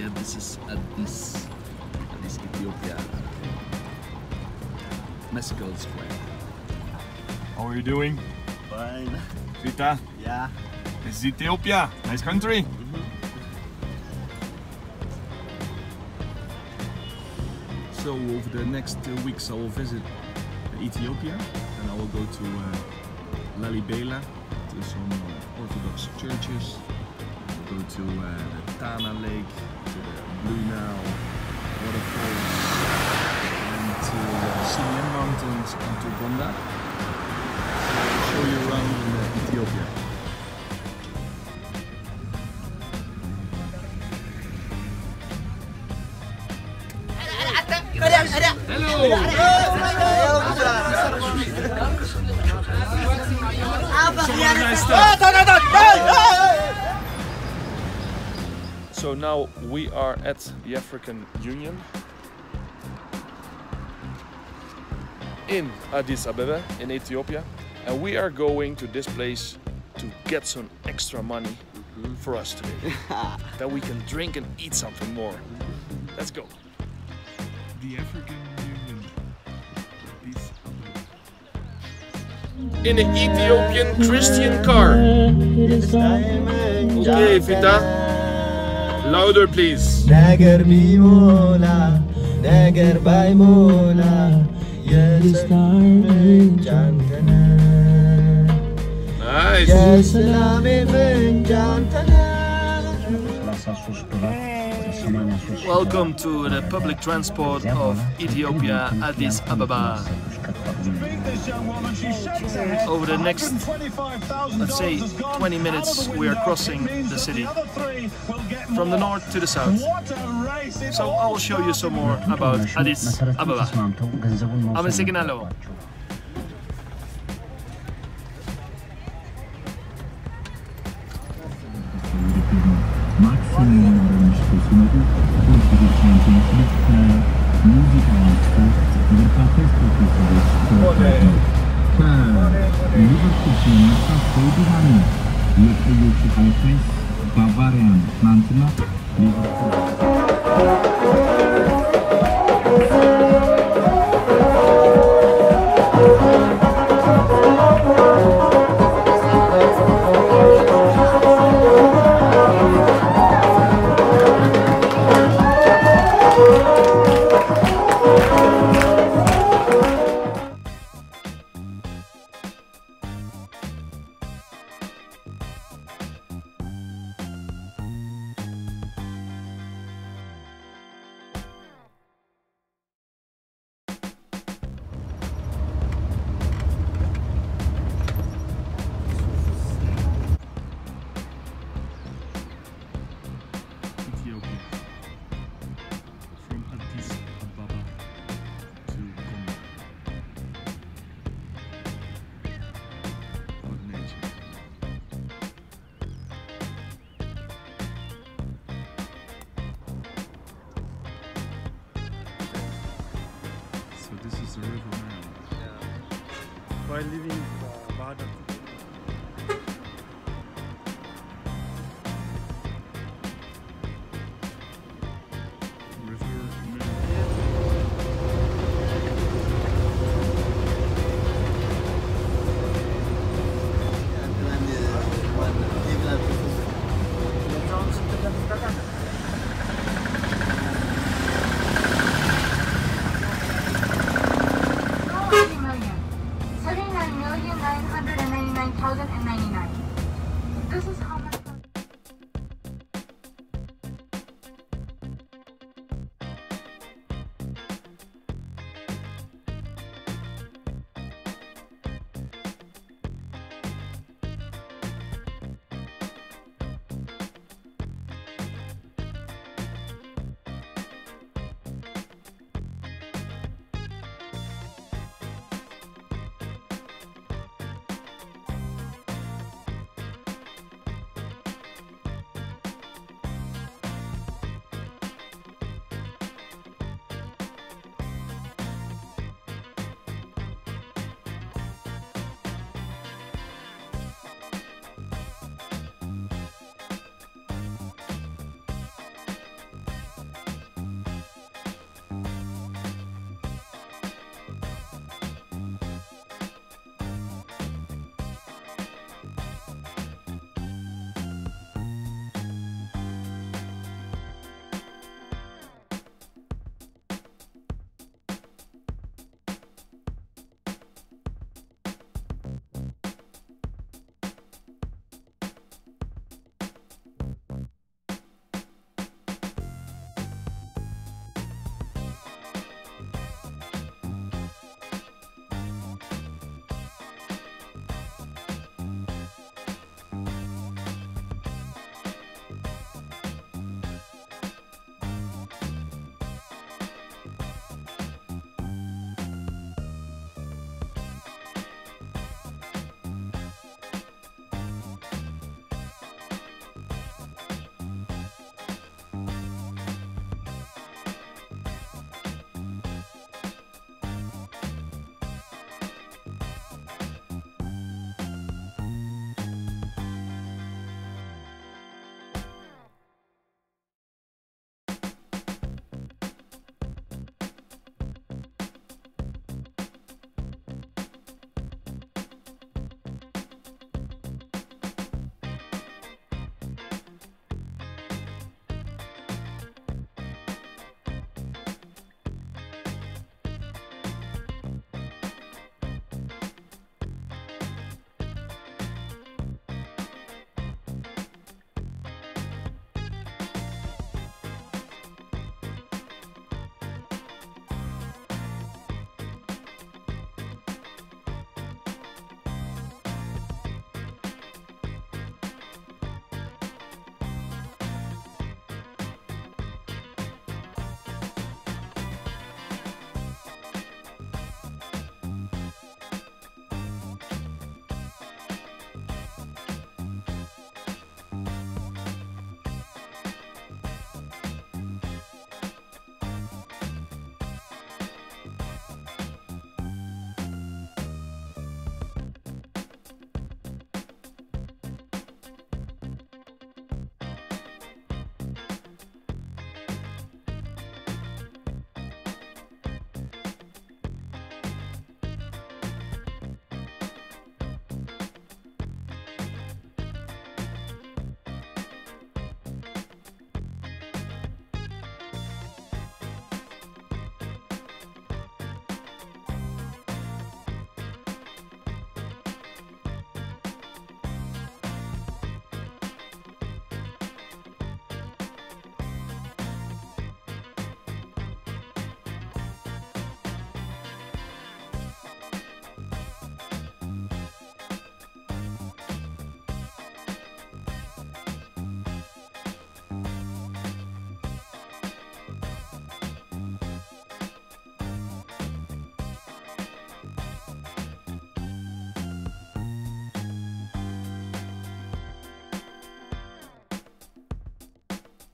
Yeah, this is Addis Ethiopia. Mescal Square. How are you doing? Fine. Vita? Yeah. This is Ethiopia. Nice country. So over the next 2 weeks I will visit Ethiopia and I will go to Lalibela, to some Orthodox churches. I'll go to the Tana Lake, to the Blue Nile waterfalls, and to Sinai Mountains and to Gondar. So I'll show you around in Ethiopia. So now we are at the African Union in Addisababa in Ethiopia, and we are going to this place to get some extra money for us today, that we can drink and eat something more. Let's go. The African Union. In an Ethiopian Christian car. Okay, Vita. Louder, please. Nice. Welcome to the public transport of Ethiopia, Addis Ababa. Over the next, let's say, 20 minutes, we are crossing the city from the north to the south. So I will show you some more about Addis Ababa. Amesignalo. This is the river now. Yeah. While leaving Badan. $39,999,099. This is how